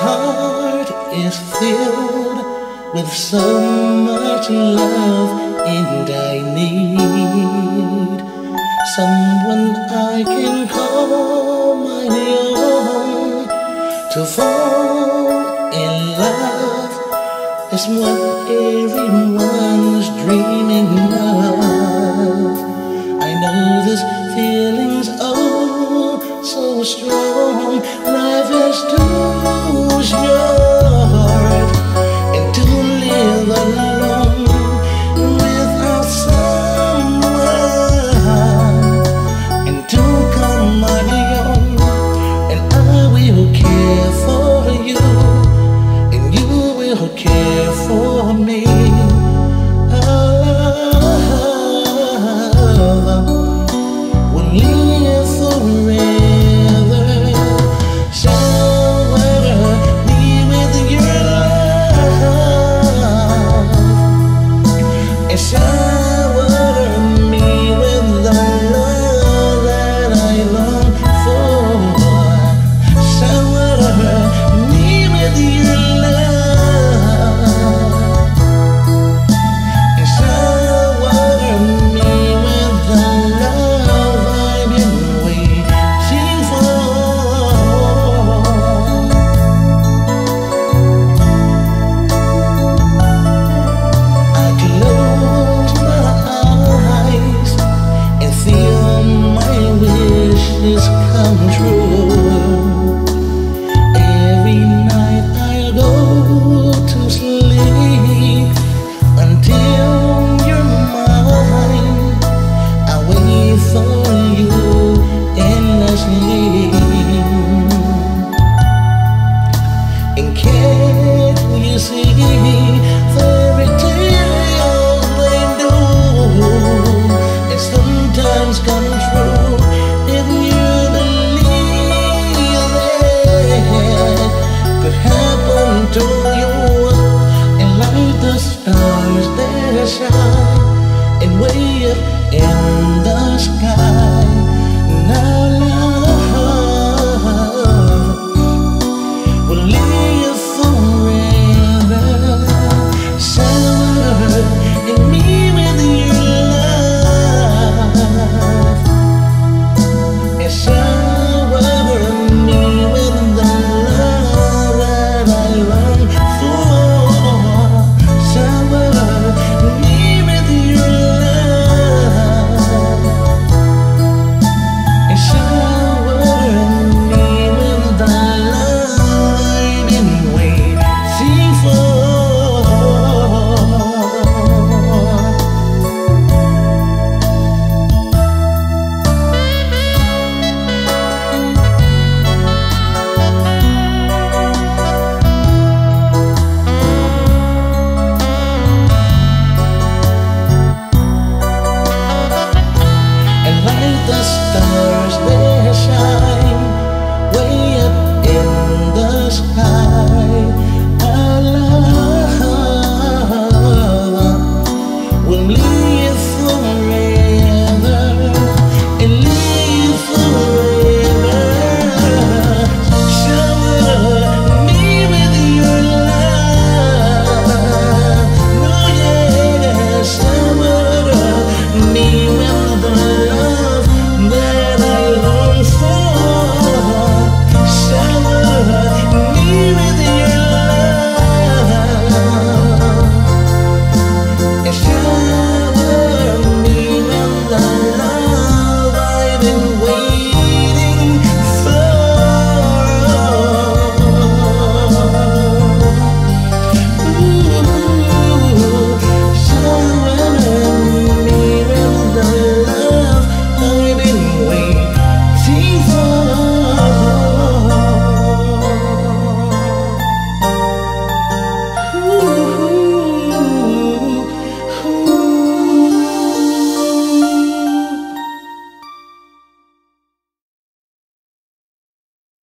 heart is filled with so much love, and I need someone I can call my own. To fall in love is what everyone's dreaming of. I know this feeling's oh so strong. Life is too short, and to live alone without someone, and to call my own. And I will care for you, and you will care for me. Shine and way up in the sky. Now